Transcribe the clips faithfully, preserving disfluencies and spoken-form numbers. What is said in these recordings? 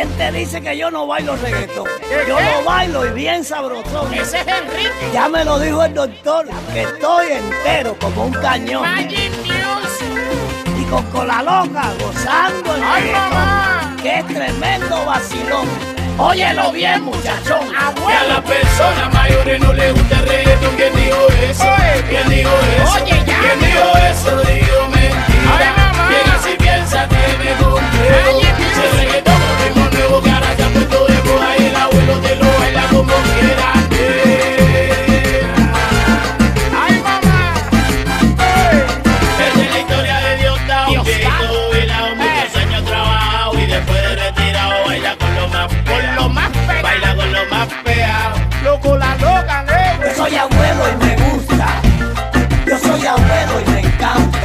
¿Quién te dice que yo no bailo reggaetón? Yo lo bailo y bien sabrosón. Ese es Enrique. Ya me lo dijo el doctor, que estoy entero como un cañón. Magic Music. Y con Cola Loca gozando el ¡Ay, reggaetón, mamá! que es tremendo vacilón. Óyelo bien, muchachón. Que a las personas mayores no les gusta el reggaetón. ¿Quién dijo eso? Oye. ¿Quién dijo eso? Oye, ya. ¿Quién dijo eso? Digo mentira. Ay, mamá. ¿Quién así piensa que me complejo? Oye, Si el reggaetón es un ritmo nuevo que ahora se ha puesto de moda y el abuelo te lo baila como quiera. Ay, mamá. Esa es la historia de Dios Tao, Dios que Tao. todo velado, muchos años trabajado y después de retirado baila con lo más Con pegado. lo más pegado. Baila con lo más pegado. Loco, la loca, negro. Yo soy abuelo y me gusta. Yo soy abuelo y me encanta.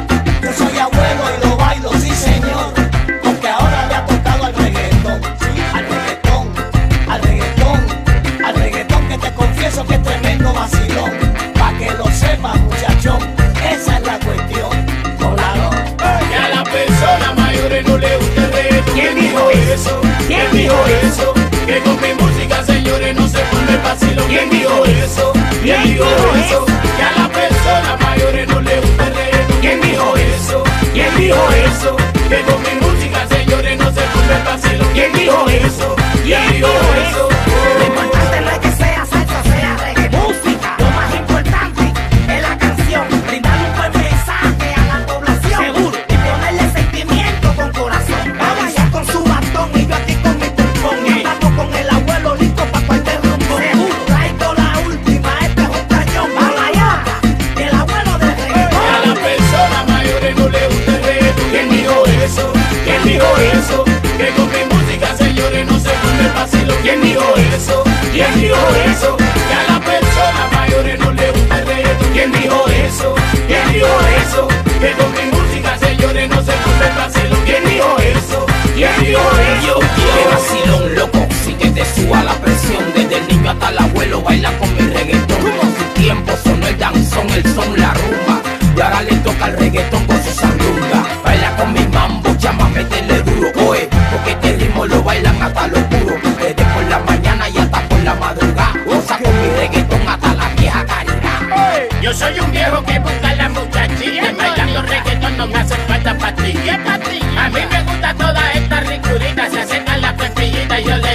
Yo soy abuelo y lo bailo, sí señor. Porque ahora le ha tocado al reggaetón. Sí, al reggaetón, al reggaetón, al reggaetón, que te confieso que es tremendo vacilón. Pa' que lo sepas, muchachón, esa es la cuestión. Colado. Que a las personas mayores no les gusta el reggaetón. ¿Quién dijo eso? ¿Quién dijo eso? Que con mi música, señores, no se forme el vacilo. ¿Quién dijo eso? ¿Quién dijo eso? Que a las personas mayores no les gusta el reggaetón. ¿Quién dijo eso? ¿Quién dijo eso? Que con mi música, señores, no se forme el vacilo. ¿Quién dijo eso? ¿Quién dijo eso? Lo importante no es que sea salsa, sea reggae, música. Lo más importante es la canción. Brindar un buen mensaje a la población. Seguro. Y ponerle sentimiento con corazón. Vaya con su bastón y yo aquí con mi pulpón. Y estamos con el abuelo listo para cualquier rumbo. Seguro. Traigo la última, este es un cañón. Vamos allá, el abuelo del Que a reggaetón. las personas mayores no les gusta el reggaetón. ¿Quién dijo eso? ¿Quién dijo eso? Que con mi música, señores, no se forme el vacilo. ¿Quién dijo eso? ¿Quién dijo eso? Que a las personas mayores no les gusta el reggaetón. ¿Quién dijo eso? ¿Quién dijo eso? Que con mi música, señores, no se forme el vacilo. ¿Quién dijo eso? ¿Quién dijo eso? Qué vacilón, loco, sí que te suba la presión. Desde el niño hasta el abuelo baila con mi reggaetón. En su tiempo sonó el danzón, el son, la rumba. Y ahora le toca el reggaetón con su sandunga. Baila con mi mambo, chama, métele duro, oe. Porque este ritmo lo bailan hasta los puros. Desde por la mañana y hasta por la madrugada. Goza con mi reggaetón hasta la vieja caridad. Yo soy un viejo que busca a la muchachita. Bailando reggaetón no me hace falta pastillas. A mí me gusta toda esta ricurita. Se acercan las pepillitas y yo le